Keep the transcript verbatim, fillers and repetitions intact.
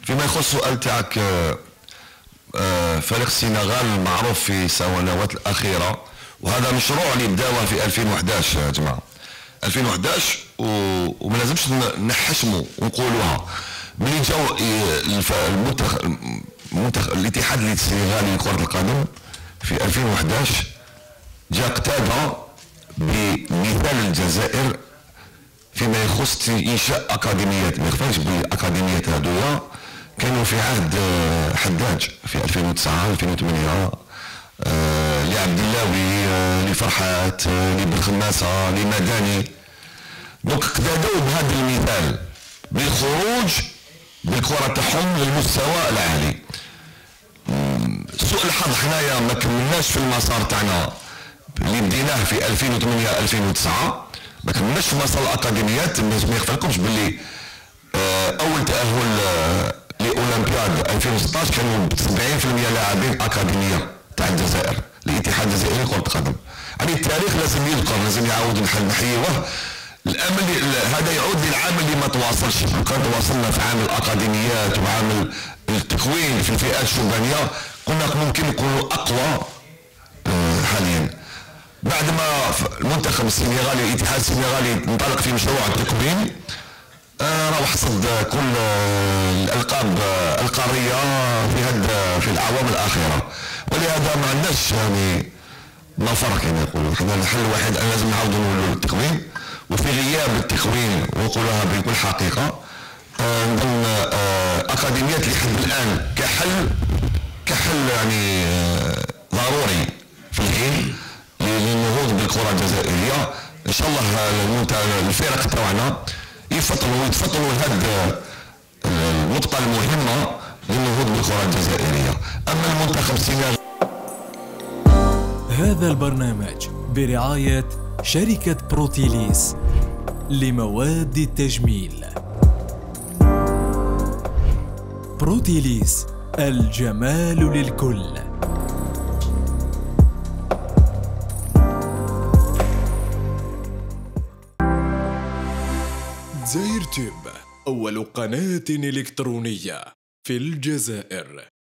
فيما يخص السؤال تاعك، فريق السنغال معروف في السنوات الاخيره، وهذا مشروع اللي بداوه في ألفين وأحد عشر يا جماعه. ألفين وأحد عشر وما لازمش نحشموا ونقولوها. ملي جاو المنتخب المنتخب الاتحاد السنغالي لكره القدم في ألفين وأحد عشر جا اقتدى بمثال الجزائر فيما يخص انشاء اكاديميات. ما يخفاش بالاكاديميات هذويا كانوا في عهد حداج في ألفين وتسعة ألفين وثمانية، آه لعبد اللاوي، آه لفرحات، آه لبنخماسه، لمداني. دونك اقتدوا بهذا المثال بالخروج بالكره تاعهم للمستوى العالي. سوء الحظ حنايا ما كملناش في المسار تاعنا اللي بديناه في ألفين وثمانية ألفين وتسعة، ما كملناش في مسار الاكاديميات. ما يخفالكمش باللي آه اول تاهل آه لاولمبياد ألفين وستطاش كانوا سبعين بالمئة لاعبين اكاديميه تاع الجزائر، الاتحاد الجزائري لكره القدم. يعني التاريخ لازم يذكر، لازم يعاود نحيوه. الامل هذا يعود للعام اللي ما تواصلش. كنا تواصلنا في عام الاكاديميات وعام التكوين في الفئات الشبانيه، كنا ممكن نكونوا اقوى حاليا. بعد ما المنتخب السنغالي الاتحاد السنغالي انطلق في مشروع التكوين، راه حصد كل الالقاب القاريه في هذا في الاعوام الاخيره، ولهذا ما عندناش يعني مفر كما يقولوا. حنا الحل الوحيد ان لازم نعاودوا نولوا للتكوين، وفي غياب التكوين ونقولها بكل حقيقه نظن اكاديميات اللي حد الان كحل كحل يعني ضروري في الحين للنهوض بالكره الجزائريه. ان شاء الله الفرق تاعنا يفطنوا يتفطنوا لهذه النقطه المهمه للنهوض بالكره الجزائريه. اما المنتخب السنغالي. هذا البرنامج برعايه شركه بروتيليس لمواد التجميل. بروتيليس، الجمال للكل. دزاير تيوب، أول قناة إلكترونية في الجزائر.